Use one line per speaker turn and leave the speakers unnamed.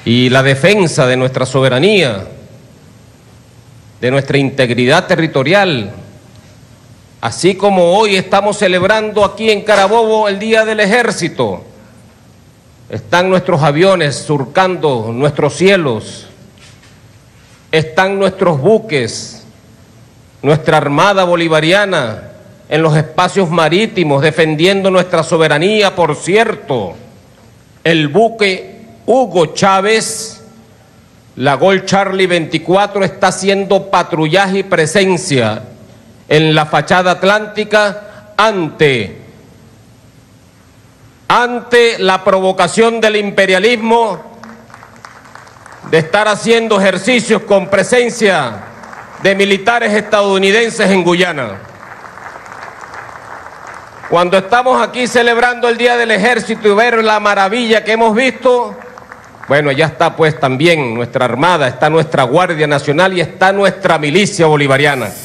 y la defensa de nuestra soberanía, de nuestra integridad territorial, así como hoy estamos celebrando aquí en Carabobo el Día del Ejército. Están nuestros aviones surcando nuestros cielos, están nuestros buques, nuestra Armada Bolivariana en los espacios marítimos defendiendo nuestra soberanía. Por cierto, el buque Hugo Chávez, la Gol Charlie 24, está haciendo patrullaje y presencia en la fachada atlántica ante la provocación del imperialismo de estar haciendo ejercicios con presencia de militares estadounidenses en Guyana. Cuando estamos aquí celebrando el Día del Ejército y ver la maravilla que hemos visto, bueno, ya está pues también nuestra Armada, está nuestra Guardia Nacional y está nuestra milicia bolivariana.